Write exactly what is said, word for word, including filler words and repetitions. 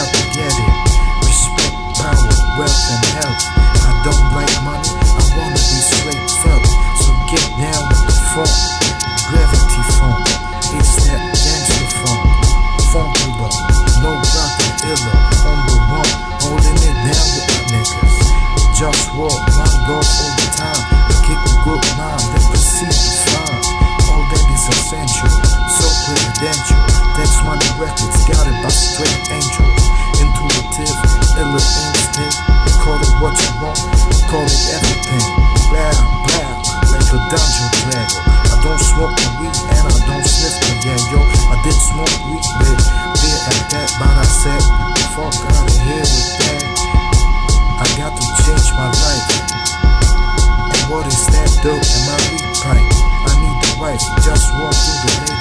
got to get it. Respect, power, wealth, and health. I don't like money, I wanna be straight felt. So get down with the funk, gravity funk. It's that gangster funk, funky bump. No rockin' illa on the one, holding it down with my niggas. Just walk, my dog all the time. Kick a good line, then proceed to find all that is essential, so presidential. Text Money Records, got it by straight angels. Intuitive, illa instinct. Call it what you want, call it everything. Blah, blah, like a dungeon dragon. I don't smoke the weed and I don't sniff the yeah, yo. I did smoke weed, but beer at that, but I said, fuck out of here with that. I got to change my life. And what is that dope in my weed pipe? I need the wife, just walk through the